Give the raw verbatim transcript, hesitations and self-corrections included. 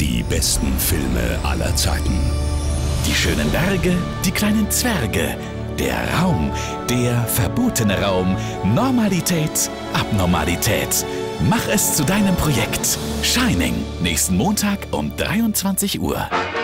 Die besten Filme aller Zeiten. Die schönen Berge, die kleinen Zwerge. Der Raum, der verbotene Raum. Normalität, Abnormalität. Mach es zu deinem Projekt. Shining, nächsten Montag um dreiundzwanzig Uhr.